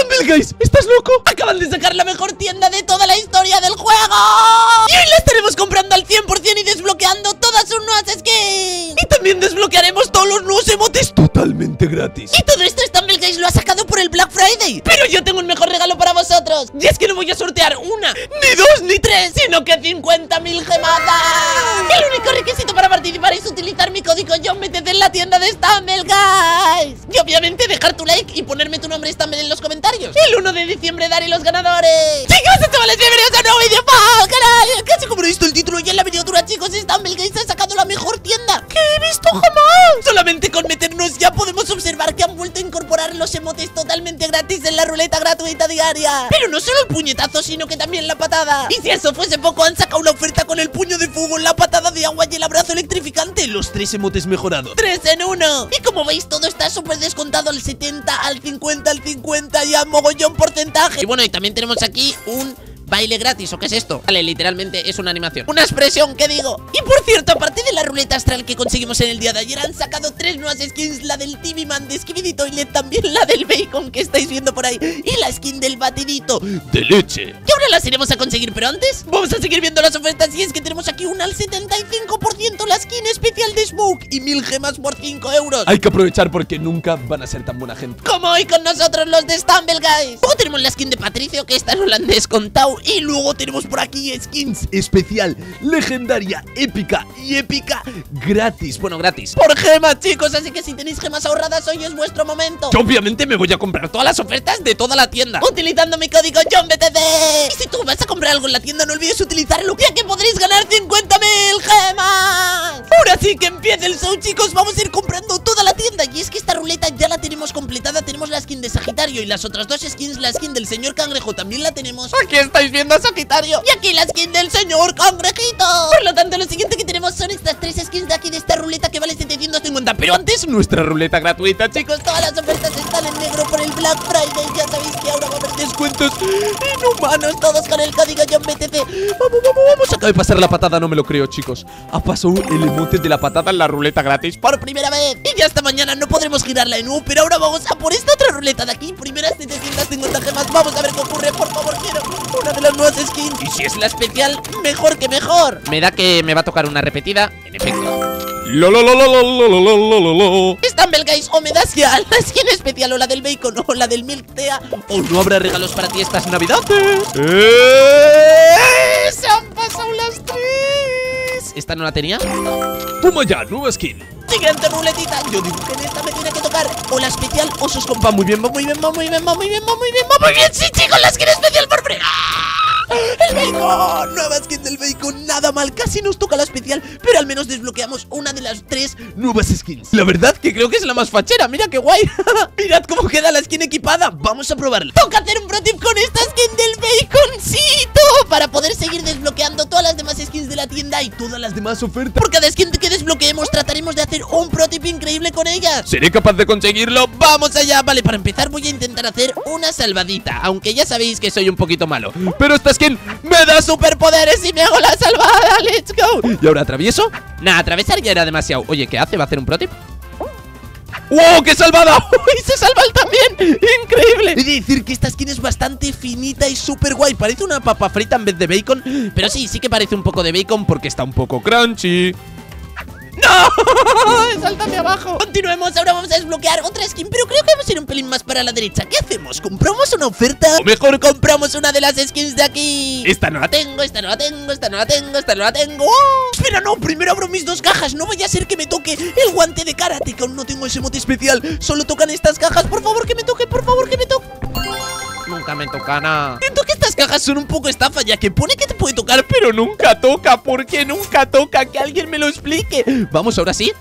Stumbleguys, ¿estás loco? Acaban de sacar la mejor tienda de toda la historia del juego. Y hoy la estaremos comprando al 100% y desbloqueando todas sus nuevas skins. Y también desbloquearemos todos los nuevos emotes totalmente gratis. Y todo esto Stumbleguys lo ha sacado por el Black Friday. Pero yo tengo un mejor regalo para vosotros. Y es que no voy a sortear una, ni dos, ni tres, sino que 50.000 gemadas. El único requisito para participar es utilizar mi código JOHNBTC en la tienda de Stumbleguys. Y obviamente dejar tu like y ponerme tu nombre Stumble en los comentarios. El 1 de diciembre daré los ganadores. Chicos, chavales, bienvenidos a un nuevo vídeo para el canal. Casi como he visto el título y en la miniatura, chicos, Stumbleguys ha sacado la mejor tienda que he visto jamás. Solamente con meternos ya podemos observar que han vuelto a incorporar los emotes totalmente gratis en la ruleta gratuita diaria. Pero no solo el puñetazo, sino que también la patada. Y si eso fuese poco, han sacado una oferta con el puño de fuego, la patada de agua y el abrazo electrificante. Los 3 emotes mejorados, 3 en 1. Y como veis, todo está súper descontado al 70, al 50, al 50 y a mogollón porcentaje. Y bueno, y también tenemos aquí un baile gratis, ¿o qué es esto? Vale, literalmente es una animación, una expresión, ¿qué digo? Y por cierto, aparte de la ruleta astral que conseguimos en el día de ayer, han sacado 3 nuevas skins. La del TV Man de Skibidi Toilet, también la del Bacon que estáis viendo por ahí, y la skin del batidito de leche, que ahora las iremos a conseguir. Pero antes, vamos a seguir viendo las ofertas. Y es que tenemos aquí una al 75%, la skin especial de Smoke y 1000 gemas por 5 euros. Hay que aprovechar porque nunca van a ser tan buena gente como hoy con nosotros los de Stumbleguys. Luego tenemos la skin de Patricio, que esta no la han descontado. Y luego tenemos por aquí skins especial, legendaria, épica y épica gratis. Bueno, gratis por gemas, chicos. Así que si tenéis gemas ahorradas, hoy es vuestro momento. Yo obviamente me voy a comprar todas las ofertas de toda la tienda utilizando mi código JOHNBTC. Y si tú vas a comprar algo en la tienda, no olvides utilizarlo, ya que podréis ganar 50.000 gemas. Ahora sí que empieza el show, chicos. Vamos a ir comprando toda la tienda. Y es que esta ruleta ya la tenemos completada. Tenemos la skin de Sagitario y las otras 2 skins. La skin del señor Cangrejo también la tenemos. Aquí estáis viendo a Sagitario y aquí la skin del señor Cangrejito. Por lo tanto, lo siguiente que tenemos son estas 3 skins de aquí de esta ruleta que vale 750. Pero antes, nuestra ruleta gratuita, chicos. Todas las ofertas están en negro por el Black Friday. Ya sabéis que ahora va a haber descuentos inhumanos, todos con el código JOHNBTC. Vamos. Acaba de pasar la patada, no me lo creo, chicos. Ha pasado el emote de la patada en la ruleta gratis por primera vez. Y ya hasta mañana no podremos girarla en U. Pero ahora vamos a por esta otra ruleta de aquí. Primeras 750 gemas. Vamos a ver qué ocurre. Por favor, quiero una de las nuevas skins. Y si es la especial, mejor que mejor. Me da que me va a tocar una repetida. En efecto. Stumbleguys, o me das ya la skin especial, o la del Bacon, o la del Milk Tea, o no habrá regalos para ti estas navidades. Se han pasado las 3. ¿Esta no la tenía? Toma ya, nueva skin. Siguiente ruletita. Yo digo que en esta me tiene que tocar o la especial o sus compas. Muy bien, va muy bien, va muy bien, va muy bien, va muy bien, va muy bien. Sí, chicos, la skin especial por free. ¡El Bacon! Nueva skin del Bacon, nada mal, casi nos toca la especial, pero al menos desbloqueamos una de las 3 nuevas skins. La verdad que creo que es la más fachera, mira qué guay. Mirad cómo queda la skin equipada, vamos a probarla. Toca hacer un pro tip con esta skin del Baconcito para poder seguir desbloqueando todas las demás skins de la tienda y todas las demás ofertas. Por cada skin que desbloqueemos trataremos de hacer un pro tip increíble con ellas. ¿Seré capaz de conseguirlo? ¡Vamos allá! Vale, para empezar voy a intentar hacer una salvadita, aunque ya sabéis que soy un poquito malo. Pero esta skin me da superpoderes y me hago la salvada. ¡Let's go! ¿Y ahora atravieso? Nah, atravesar ya era demasiado. Oye, ¿qué hace? ¿Va a hacer un pro tip? ¡Wow! ¡Qué salvada! ¡Y se salva él también! ¡Increíble! He de decir que esta skin es bastante finita y súper guay. Parece una papa frita en vez de bacon. Pero sí que parece un poco de bacon porque está un poco crunchy. ¡No! ¡Sáltame abajo! Continuemos, ahora vamos a desbloquear otra skin. Pero creo que vamos a ir un pelín más para la derecha. ¿Qué hacemos? ¿Compramos una oferta? O mejor compramos una de las skins de aquí. Esta no la tengo, esta no la tengo, esta no la tengo, esta no la tengo. ¡Oh! Espera, no, primero abro mis 2 cajas. No vaya a ser que me toque el guante de karate, que aún no tengo ese emote especial. Solo tocan estas cajas. Por favor, que me toque, por favor, que me toque. Nunca me toca nada. Siento que estas cajas son un poco estafa, ya que pone que te puede tocar, pero nunca toca. ¿Por qué nunca toca? Que alguien me lo explique. Vamos, ahora sí.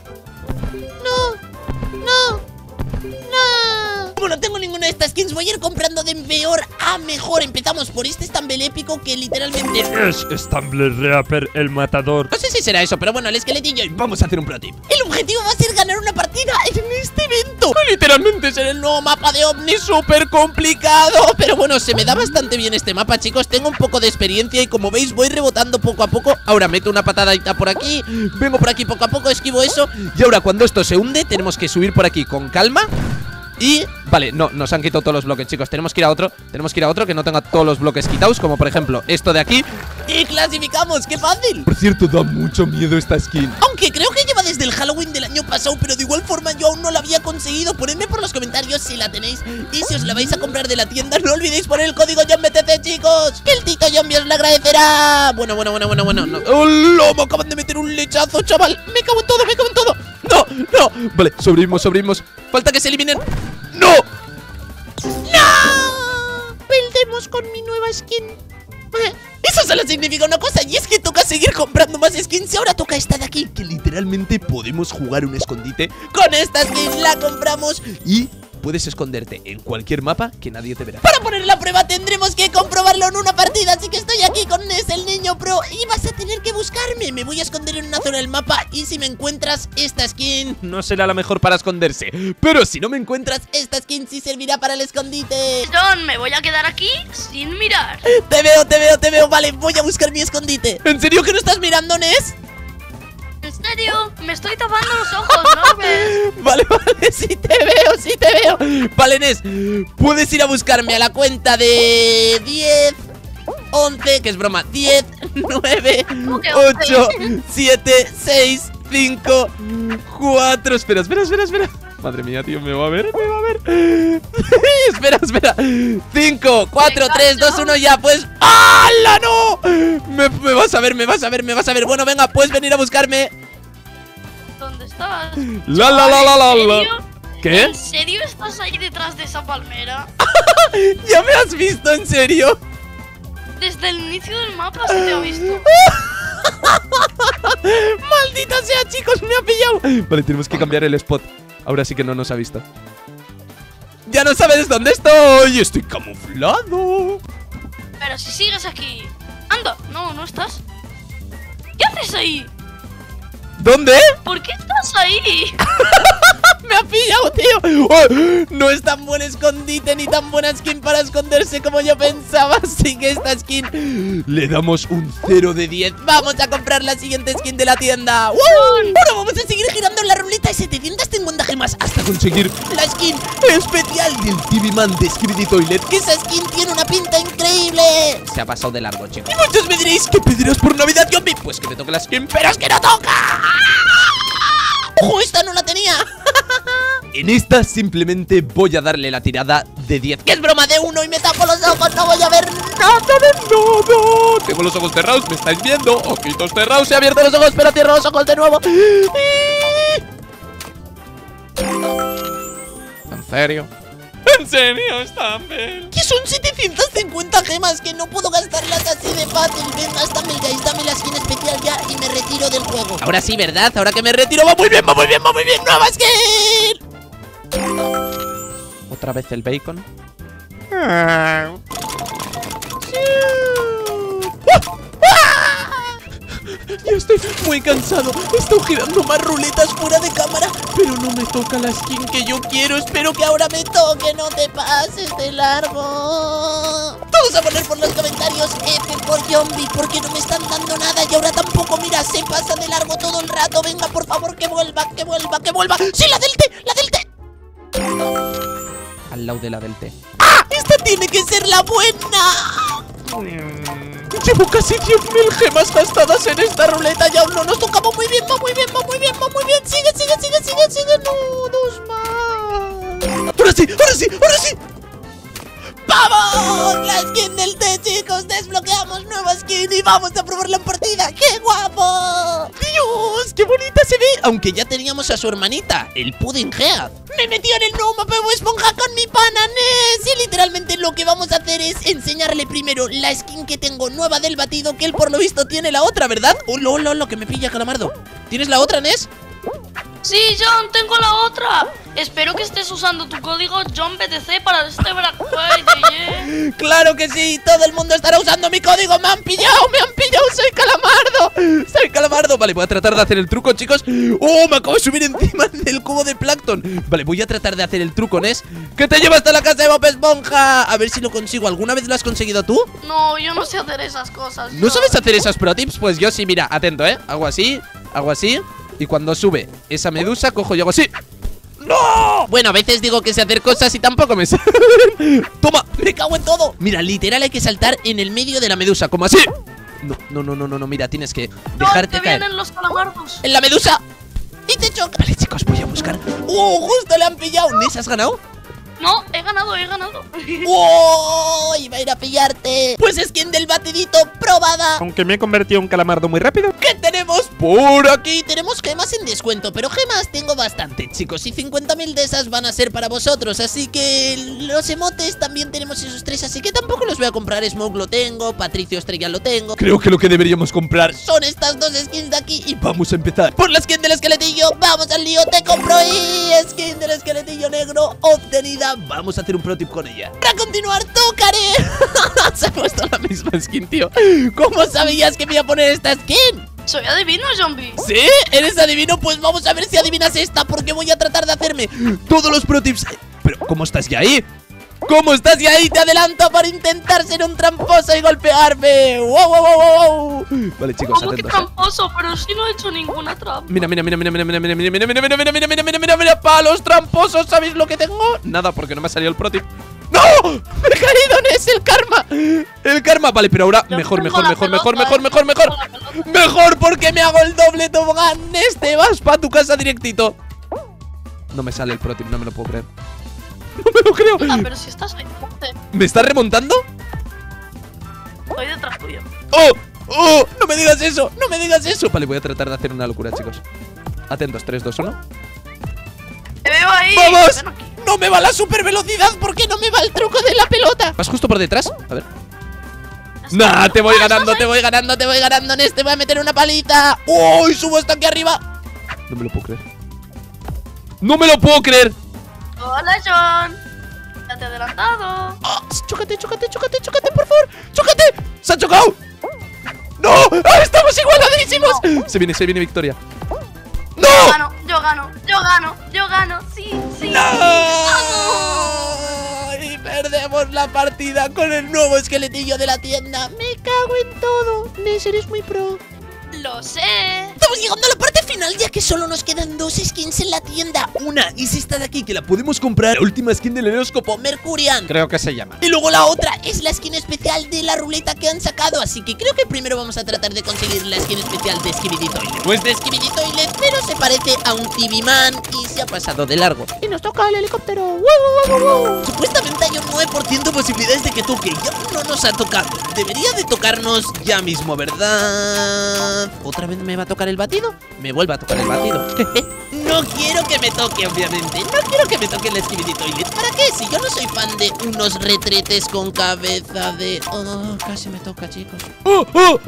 No. Como no tengo ninguna de estas skins, voy a ir comprando de peor a mejor. Empezamos por este Stumble épico que literalmente es Stumble Reaper el matador. No sé si será eso, pero bueno, el esqueletillo. Vamos a hacer un pro tip. El objetivo va a ser ganar una partida en este evento. Literalmente será el nuevo mapa de Omni, súper complicado. Pero bueno, se me da bastante bien este mapa, chicos. Tengo un poco de experiencia y como veis voy rebotando poco a poco. Ahora meto una patadita por aquí, vengo por aquí poco a poco, esquivo eso. Y ahora cuando esto se hunde tenemos que subir por aquí con calma Y, vale, no, nos han quitado todos los bloques, chicos. Tenemos que ir a otro que no tenga todos los bloques quitados. Como por ejemplo, esto de aquí. Y clasificamos, qué fácil. Por cierto, da mucho miedo esta skin. Aunque creo que lleva desde el Halloween del año pasado, pero de igual forma yo aún no la había conseguido. Ponedme por los comentarios si la tenéis. Y si os la vais a comprar de la tienda, no olvidéis poner el código JOMBTC, chicos, que el Tito Jombi os lo agradecerá. Bueno, no. ¡Hola! Me acaban de meter un lechazo, chaval. Me cago en todo. No. Vale, sobrevivimos. Falta que se eliminen. ¡No! Perdemos con mi nueva skin. Eso solo significa una cosa, y es que toca seguir comprando más skins. Y ahora toca esta de aquí, que literalmente podemos jugar un escondite. Con esta skin la compramos y puedes esconderte en cualquier mapa que nadie te verá. Para poner la prueba tendremos que comprobarlo en una partida. Así que estoy aquí con Ness, el niño pro, y vas a tener que buscarme. Me voy a esconder en una zona del mapa, y si me encuentras esta skin, no será la mejor para esconderse, pero si no me encuentras, esta skin sí servirá para el escondite. John, me voy a quedar aquí sin mirar. Te veo, vale, voy a buscar mi escondite. ¿En serio que no estás mirando, Ness? ¿En serio? Me estoy tapando los ojos, ¿no ves? Vale, sí te veo. Vale, Ness, puedes ir a buscarme a la cuenta de 10, 11, que es broma, 10, 9, 8, 7, 6, 5, 4. Espera. Madre mía, tío, me va a ver. Espera. 5, 4, 3, 2, 1, ya, pues. ¡Hala, no! Me vas a ver. Bueno, venga, puedes venir a buscarme. ¿Dónde estás? La. ¿Qué? ¿En serio estás ahí detrás de esa palmera? ¿Ya me has visto, en serio? Desde el inicio del mapa se te ha visto. ¡Maldita sea, chicos! ¡Me ha pillado! Vale, tenemos que cambiar el spot. Ahora sí que no nos ha visto. ¡Ya no sabes dónde estoy! ¡Estoy camuflado! Pero si sigues aquí. ¡Anda! No estás. ¿Qué haces ahí? ¿Dónde? ¿Por qué estás ahí? ¡Me ha pillado, tío! ¡Oh! No es tan buen escondite ni tan buena skin para esconderse como yo pensaba. Así que esta skin le damos un 0 de 10. Vamos a comprar la siguiente skin de la tienda. ¡Wow! Bueno, vamos a seguir girando en la ruleta de 750 gemas hasta conseguir la skin especial del TV Man de Skibidi Toilet. Que esa skin tiene una pinta increíble. Se ha pasado de largo, chicos. Y muchos me diréis, ¿qué pedirás por Navidad, Jombi? Pues que me toque la skin, pero es que no toca. ¡Ojo, esta no la tenía! En esta simplemente voy a darle la tirada de 10. ¡Que es broma de 1 y me tapo los ojos! ¡No voy a ver nada de nada! Tengo los ojos cerrados, ¿me estáis viendo? Ojitos cerrados, he abierto los ojos, pero cierro los ojos de nuevo. ¿En serio? ¿En serio, Stumble? Que son 750 gemas, que no puedo gastarlas así de fácil. Venga, Stumble, guys, dame la skin especial ya y me retiro del juego. Ahora sí, ¿verdad? Ahora que me retiro, va muy bien. ¡Nueva skin! ¿Otra vez el bacon? Yo estoy muy cansado. Estoy girando más ruletas fuera de cámara, pero no me toca la skin que yo quiero. Espero que ahora me toque. No te pases de largo. Todos a poner por los comentarios F por Jombi, porque no me están dando nada. Y ahora tampoco, mira, se pasa de largo todo el rato. Venga, por favor, que vuelva. ¡Sí, la del té! Al lado de la del té. ¡Ah! ¡Esta tiene que ser la buena! Llevo casi 10.000 gemas gastadas en esta ruleta y aún no nos tocamos. Muy bien. Sigue. No, dos más. Ahora sí. ¡Vamos! La skin del té, chicos. Desbloqueamos nueva skin y vamos a probarla en partida. ¡Qué guapo! ¡Dios! ¡Qué bonita se ve! Aunque ya teníamos a su hermanita, el Puddinghead. Me metió en el nuevo mapa de Bob Esponja con mi pana Ness. Y literalmente lo que vamos a hacer es enseñarle primero la skin que tengo nueva del batido, que él por lo visto tiene la otra, ¿verdad? ¡Oh, lo que me pilla, Calamardo! ¿Tienes la otra, Ness? Sí, John, tengo la otra. Espero que estés usando tu código JOMBTC para este Black Friday, ¡Claro que sí! Todo el mundo estará usando mi código. ¡Me han pillado! ¡Soy Calamardo! Vale, voy a tratar de hacer el truco, chicos. ¡Oh! Me acabo de subir encima del cubo de Plankton. Vale, voy a tratar de hacer el truco, Ness. ¡Que te lleva hasta la casa de Bob Esponja! A ver si lo consigo. ¿Alguna vez lo has conseguido tú? No, yo no sé hacer esas cosas. ¿No sabes hacer esas pro tips? Pues yo sí, mira, atento, hago así. Y cuando sube esa medusa, cojo y hago así. ¡No! Bueno, a veces digo que sé hacer cosas y tampoco me salen. ¡Toma! ¡Me cago en todo! Mira, literal hay que saltar en el medio de la medusa, como así. No, mira, tienes que dejarte te caer. vienen los calamardos. ¡En la medusa! ¡Y te choca! Vale, chicos, voy a buscar. ¡Justo le han pillado! ¿Nes has ganado? No, he ganado. Iba a ir a pillarte. Pues skin del batidito probada. Aunque me he convertido en un calamardo muy rápido. ¿Qué tenemos por aquí? Tenemos gemas en descuento, pero gemas tengo bastante, chicos. Y 50.000 de esas van a ser para vosotros. Así que los emotes también tenemos esos 3. Así que tampoco los voy a comprar. Smoke lo tengo, Patricio Estrella lo tengo. Creo que lo que deberíamos comprar Son estas 2 skins de aquí. Y vamos a empezar. por la skin del esqueletillo, vamos al lío. Te compro y skin del esqueletillo negro obtenida. Vamos a hacer un pro tip con ella. Para continuar, tocaré. Se ha puesto la misma skin, tío. ¿Cómo sabías que me iba a poner esta skin? Soy adivino, zombie. ¿Sí? ¿Eres adivino? Pues vamos a ver si adivinas esta, porque voy a tratar de hacerme Todos los pro tips. Pero, ¿cómo estás ya ahí? ¿Cómo estás? Y ahí te adelanto para intentar ser un tramposo y golpearme. ¡Wow! Vale, chicos, ¿Cómo que atentos. tramposo? Pero si no he hecho ninguna trampa. Mira, para los tramposos, ¿sabéis lo que tengo? Nada, porque no me ha salido el pro tip. ¡No! ¡Me he caído! ¡Es el karma! El karma, vale, pero ahora mejor, porque me hago el doble tobogán. Vas pa' tu casa directito. No me sale el pro tip, no me lo puedo creer. No me lo creo. Ah, pero si estás ahí, ponte. ¿Me estás remontando? Estoy detrás tuyo. ¡Oh! ¡No me digas eso! ¡No me digas eso! Vale, voy a tratar de hacer una locura, chicos. Atentos, 3, 2, 1. Te veo ahí. ¡Vamos! Ven aquí. No me va la super velocidad porque no me va el truco de la pelota. ¿Vas justo por detrás? A ver. Nah, te voy ganando. Te voy ganando en este. Voy a meter una paliza. ¡Uy! Subo hasta aquí arriba. No me lo puedo creer. ¡No me lo puedo creer! Hola, John. Ya te he adelantado. Chócate, por favor. ¡Chócate! ¡Se ha chocado! ¡No! ¡Ah, estamos igualadísimos! Se viene victoria. ¡No! Yo gano. Sí. Y perdemos la partida con el nuevo esqueletillo de la tienda. Me cago en todo. Nes, eres muy pro. Lo sé. Estamos llegando a la parte final, ya que solo nos quedan 2 skins en la tienda. Una es esta de aquí, que la podemos comprar. La última skin del horóscopo, Mercurian. Creo que se llama. Y luego la otra es la skin especial de la ruleta que han sacado. Así que creo que primero vamos a tratar de conseguir la skin especial de Skibidi Toilet. Pues de Skibidi Toilet, pero se parece a un TV Man y se ha pasado de largo. Y nos toca el helicóptero. ¡Wow! Supuestamente hay un 9% de posibilidades de que toque. Ya no nos ha tocado. Debería de tocarnos ya mismo, ¿verdad? ¿Otra vez me va a tocar el batido? Me vuelve a tocar el batido. No quiero que me toque, obviamente. No quiero que me toque el Skibidi Toilet. ¿Para qué? Si yo no soy fan de unos retretes con cabeza de... Oh, casi me toca, chicos. Lo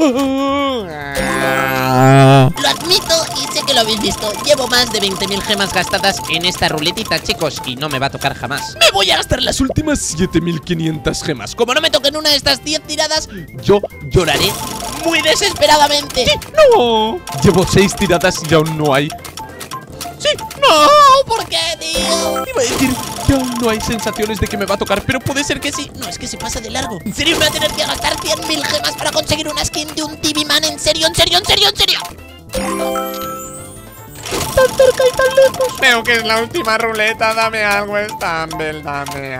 admito y sé que lo habéis visto. Llevo más de 20.000 gemas gastadas en esta ruletita, chicos, y no me va a tocar jamás. Me voy a gastar las últimas 7.500 gemas. Como no me toquen una de estas 10 tiradas, yo lloraré muy desesperadamente. ¡No! Llevo 6 tiradas y aún no hay. ¡Sí! ¡No! ¿Por qué, tío? Iba a decir que aún no hay sensaciones de que me va a tocar, pero puede ser que sí. No, es que se pasa de largo. ¿En serio me voy a tener que gastar 100.000 gemas para conseguir una skin de un TV Man? ¿En serio? Tan cerca y tan lejos. Creo que es la última ruleta. Dame algo, Stumble. Dame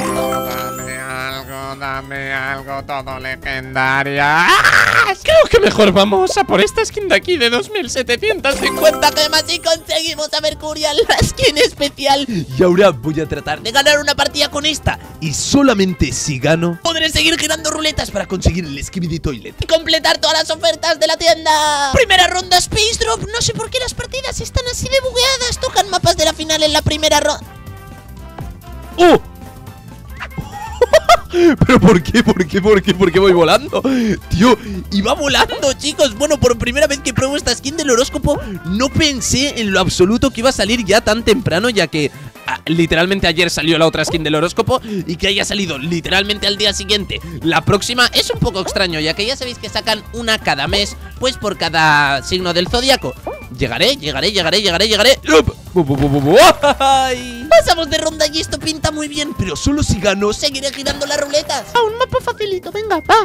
algo, todo legendaria. Creo que mejor vamos a por esta skin de aquí de 2.750 gemas y conseguimos a Mercurial, la skin especial. Y ahora voy a tratar De ganar una partida con esta. y solamente si gano Podré seguir girando ruletas para para conseguir el Skibidi Toilet. completar todas las ofertas de la tienda. Primera ronda Space Drop. No sé por qué las partidas están así de bugueadas. Tocan mapas de la final en la primera ronda. ¡Oh! ¿Pero por qué? ¿Por qué voy volando? Tío, Y va volando, chicos. Bueno, por primera vez que pruebo esta skin del horóscopo, no pensé en lo absoluto que iba a salir ya tan temprano, ya que literalmente ayer salió la otra skin del horóscopo, y que haya salido literalmente al día siguiente la próxima es un poco extraño, ya que ya sabéis que sacan una cada mes, pues por cada signo del zodiaco. Llegaré. ¡ay! Pasamos de ronda y esto pinta muy bien. Pero solo si gano. Seguiré girando las ruletas. Un mapa facilito, venga, va.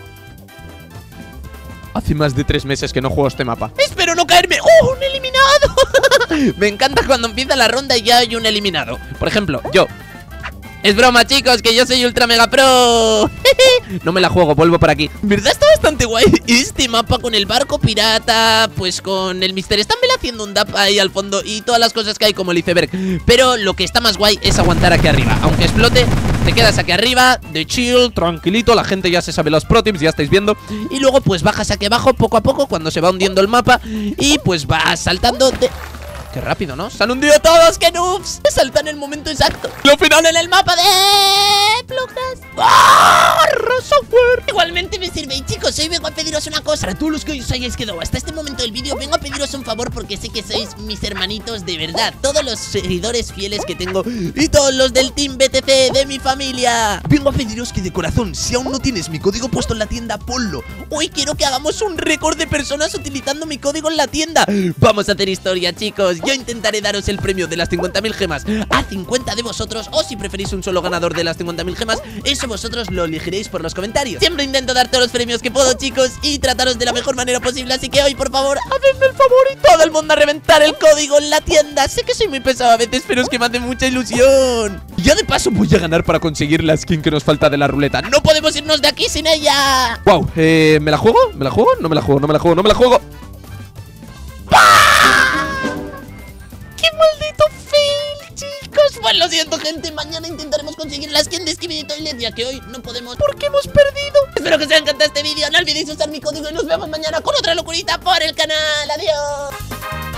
Hace más de 3 meses que no juego este mapa. Espero no caerme. ¡Oh, un eliminado! Me encanta cuando empieza la ronda y ya hay un eliminado. Por ejemplo, yo. Es broma, chicos, que yo soy ultra mega pro. No me la juego, vuelvo por aquí. ¿Verdad? Está bastante guay este mapa con el barco pirata, pues con el Mr. Stumble haciendo un dap ahí al fondo y todas las cosas que hay como el iceberg. Pero lo que está más guay es aguantar aquí arriba. Aunque explote, te quedas aquí arriba, de chill, tranquilito. La gente ya se sabe los pro tips, ya estáis viendo. Y luego pues bajas aquí abajo poco a poco cuando se va hundiendo el mapa. Y pues vas saltando de... Qué rápido, ¿no? ¡Se han hundido todos! ¡Qué noobs! Saltan en el momento exacto. Lo final en el mapa de... Plugas. ¡Ah! ¡Software! Igualmente me sirve. Y chicos, hoy vengo a pediros una cosa. Para todos los que os hayáis quedado hasta este momento del vídeo, vengo a pediros un favor porque sé que sois mis hermanitos de verdad. Todos los seguidores fieles que tengo y todos los del Team BTC de mi familia. Vengo a pediros que de corazón, si aún no tienes mi código puesto en la tienda, ponlo. Hoy quiero que hagamos un récord de personas utilizando mi código en la tienda. Vamos a hacer historia, chicos. Yo intentaré daros el premio de las 50.000 gemas a 50 de vosotros. O si preferís un solo ganador de las 50.000 gemas, eso vosotros lo elegiréis por los comentarios. Siempre intento dar todos los premios que puedo, chicos, y trataros de la mejor manera posible. Así que hoy, por favor, hacedme el favor y todo el mundo a reventar el código en la tienda. Sé que soy muy pesado a veces, pero es que me hace mucha ilusión. Ya de paso voy a ganar para conseguir la skin que nos falta de la ruleta. No podemos irnos de aquí sin ella. Wow, ¿me la juego? ¿Me la juego? No me la juego, no me la juego, no me la juego. ¡Qué maldito fail, chicos! Pues lo siento, gente. Mañana intentaremos conseguir la skin de Skibidi Toilet, ya que hoy no podemos porque hemos perdido. Espero que os haya encantado este vídeo. No olvidéis usar mi código y nos vemos mañana con otra locurita por el canal. ¡Adiós!